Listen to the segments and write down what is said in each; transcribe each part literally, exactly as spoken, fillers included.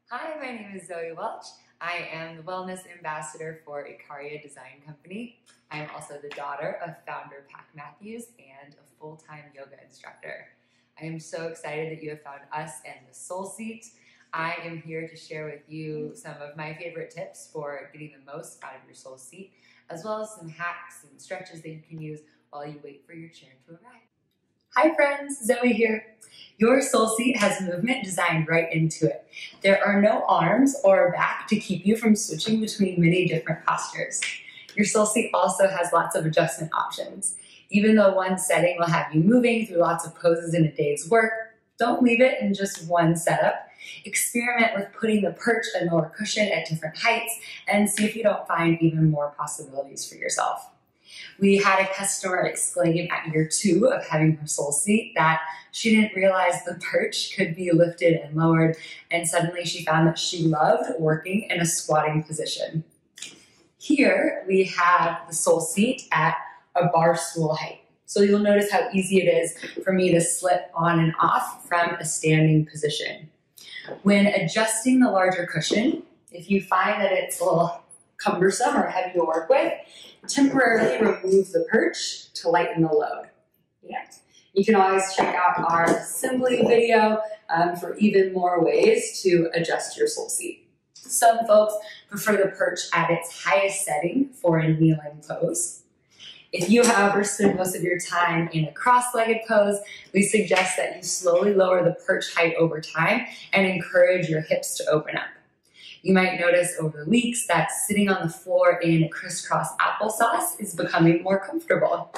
Hi, my name is Zoe Welch. I am the Wellness Ambassador for Ikaria Design Company. I am also the daughter of founder Pac Matthews and a full-time yoga instructor. I am so excited that you have found us and the Soul Seat. I am here to share with you some of my favorite tips for getting the most out of your Soul Seat, as well as some hacks and stretches that you can use while you wait for your chair to arrive. Hi friends, Zoe here. Your Soul Seat has movement designed right into it. There are no arms or back to keep you from switching between many different postures. Your Soul Seat also has lots of adjustment options. Even though one setting will have you moving through lots of poses in a day's work, don't leave it in just one setup. Experiment with putting the perch and lower cushion at different heights and see if you don't find even more possibilities for yourself. We had a customer exclaim at year two of having her Soul Seat that she didn't realize the perch could be lifted and lowered, and suddenly she found that she loved working in a squatting position. Here we have the Soul Seat at a bar stool height. So you'll notice how easy it is for me to slip on and off from a standing position. When adjusting the larger cushion, if you find that it's a little cumbersome or heavy to work with, temporarily remove the perch to lighten the load. Yeah. You can always check out our assembly video um, for even more ways to adjust your Soul Seat. Some folks prefer the perch at its highest setting for a kneeling pose. If you, however, spend most of your time in a cross-legged pose, we suggest that you slowly lower the perch height over time and encourage your hips to open up. You might notice over the weeks that sitting on the floor in crisscross applesauce is becoming more comfortable.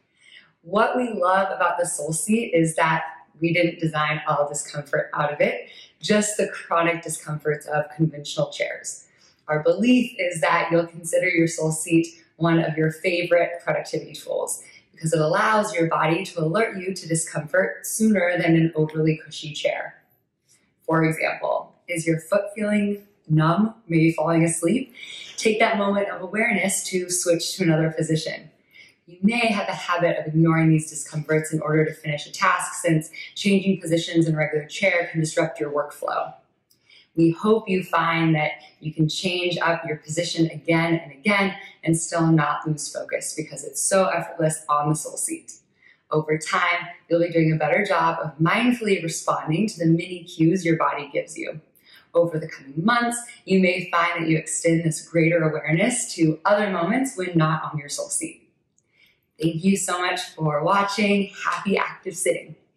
What we love about the Soul Seat is that we didn't design all discomfort out of it, just the chronic discomforts of conventional chairs. Our belief is that you'll consider your Soul Seat one of your favorite productivity tools because it allows your body to alert you to discomfort sooner than an overly cushy chair. For example, is your foot feeling numb, maybe falling asleep? Take that moment of awareness to switch to another position. You may have a habit of ignoring these discomforts in order to finish a task, since changing positions in a regular chair can disrupt your workflow. We hope you find that you can change up your position again and again and still not lose focus because it's so effortless on the Soul Seat. Over time, you'll be doing a better job of mindfully responding to the many cues your body gives you. Over the coming months, you may find that you extend this greater awareness to other moments when not on your Soul Seat. Thank you so much for watching. Happy active sitting.